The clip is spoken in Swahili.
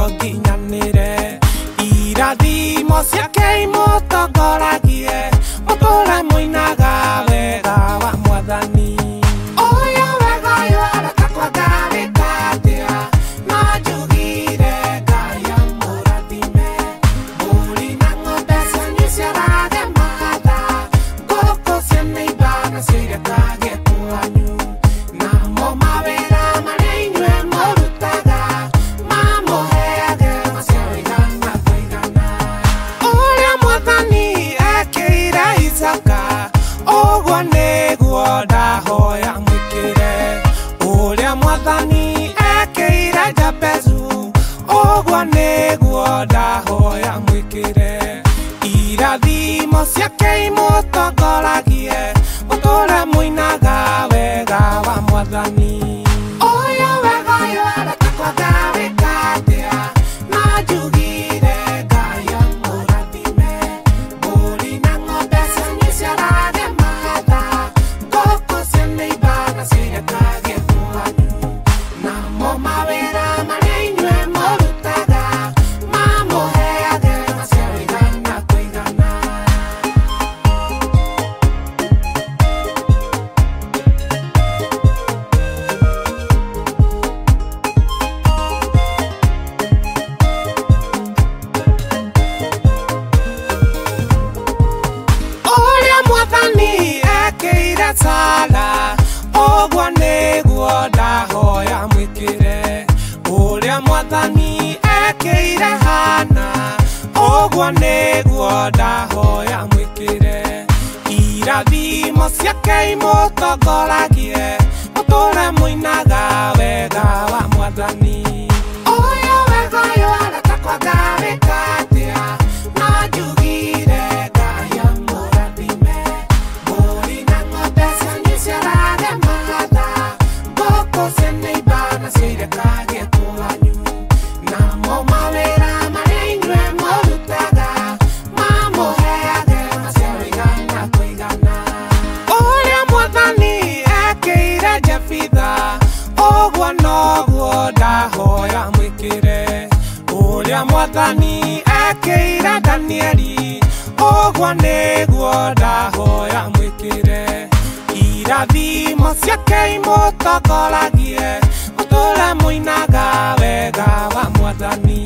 nginyanire irathimo ciake imutongoragie mutũre mũinaga wega wa Mwathani. Ũyũ wega ũyũ arotakwo ngarĩka atĩa no njugire Ngai amũrathime. Mbũri na ng'ombe cianyu ciarage mahatha, ngũkũ cia nĩimba nacio irekagie kwanyu, namo mawĩra marĩa inyuĩ mũrutaga mamũheage maciaro igana kwa igana. Ũrĩa Mwathani ekĩire Isaka ũguo nĩguo ndahoya mwĩkĩre. Ũrĩa Mwathani ekĩire Jabezu ũguo nĩguo ndahoya mwĩkĩre. Irathimo ciake imũtongoragie mũtũre mũinaga wega wa Mwathani. Ũyũ wega ũyũ arotakwo ngarĩka atĩa no njugire Ngai amũrathime. Mbũri na ng'ombe cianyu ciarage mahatha, ngũkũ cia nĩimba nacio irekagie kwanyu, namo mawĩra marĩa inyuĩ mũrutaga mamũheage maciaro igana kwa igana. Ũrĩa Mwathani ekĩire Sara ũguo nĩguo ndahoya mwĩkĩre. Ũrĩa Mwathani ekĩire Hana ũguo nĩguo ndahoya mwĩkĩre. Irathimo ciake imũtongoragie mũtũre mũinaga wega wa Mwathani. Ũyũ wega ũyũ arotakwo ngarĩka atĩa no njugire Ngai amũrathime. Mbũri na ng'ombe cianyu ciarage mahatha, ngũkũ cia nĩimba nacio irekagie kwanyu, namo mawĩra marĩa inyuĩ mũrutaga mamũheage maciaro igana kwa igana. Ũrĩa Mwathani ekĩire Jefitha ũguo noguo ndahoya mwĩkĩre. Ũrĩa Mwathani ekĩire Danieli ũguo nĩguo ndahoya mwĩkĩre. Irathimo ciake imũtongoragie mũtũre mũinaga wega wa Mwathani.